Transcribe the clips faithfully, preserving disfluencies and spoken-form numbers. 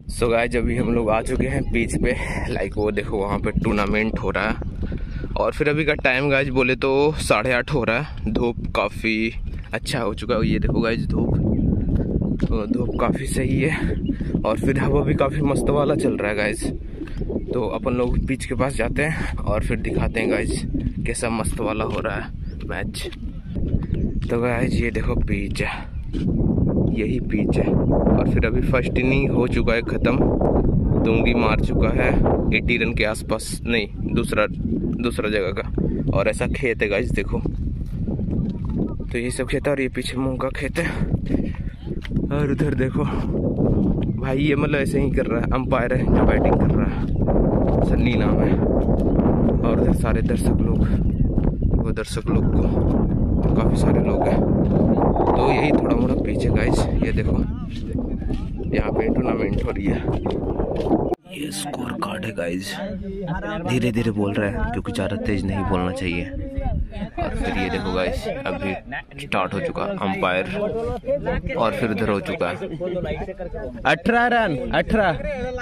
So guys अभी हम लोग आ चुके हैं बीच पे। लाइक वो देखो वहाँ पे टूर्नामेंट हो रहा है। और फिर अभी का टाइम गाइस बोले तो साढ़े आठ हो रहा है। धूप काफ़ी अच्छा हो चुका है। ये देखो गाइस धूप, तो धूप काफ़ी सही है। और फिर हवा भी काफ़ी मस्त वाला चल रहा है गाइस। तो अपन लोग बीच के पास जाते हैं और फिर दिखाते हैं गाइस कैसा मस्त वाला हो रहा है मैच। तो गाइस ये देखो बीच है, यही बीच है। और फिर अभी फर्स्ट इनिंग हो चुका है ख़त्म। दुंगी मार चुका है अस्सी रन के आसपास, नहीं दूसरा दूसरा जगह का। और ऐसा खेत है गाइस देखो, तो ये सब खेत है। और ये पीछे मूंग का खेत है। और उधर देखो भाई, ये मतलब ऐसे ही कर रहा है, अंपायर है जो बैटिंग कर रहा है, सन्नी नाम है। और उधर सारे दर्शक लोग, वो दर्शक लोग को काफ़ी सारे लोग हैं। तो यही थोड़ा मोड़ा पीछे गाइस, ये देखो यहाँ पे टूर्नामेंट हो रही है। ये स्कोर कार्ड है गाइस, धीरे धीरे बोल रहा है क्योंकि ज़्यादा तेज नहीं बोलना चाहिए। और फिर ये देखो गाइस अभी स्टार्ट हो चुका अंपायर। और फिर उधर हो चुका है अठारह रन, अठारह।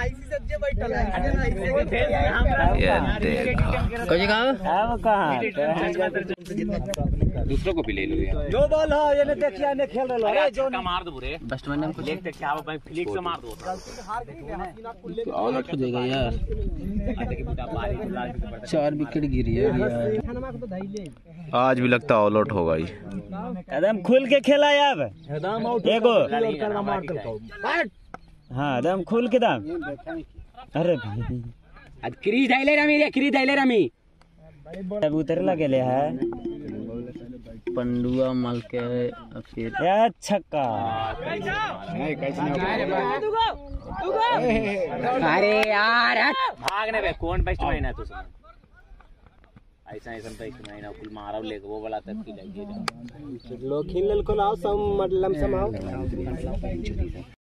ये देखो दूसरों को भी ले लो यार। जो बॉल है ये देखिए ने खेल रहा है, जो का मार दो बुरे बैट्समैन ने लेग तक क्या भाई फ्लिक से मार दो। ऑल आउट हो जाएगा यार। चार विकेट गिरी है यार। आज भी लगता ऑल आउट होगा ही। एकदम खुल के खेला यार, एकदम आउट एगो हां एकदम खुल के दाम। अरे भाई आज क्रीज डाइले रमी रे, क्रीज डाइले रमी अब उतर लगेले है पंडुआ मल के। फिर छक्का, अरे यार भागने बे कौन बैट्समैन है तू? ऐसा ऐसा बैट्समैन कुल मारव ले वो वाला तक की लगी लो खिल को लाओ सब मतलब समाओ।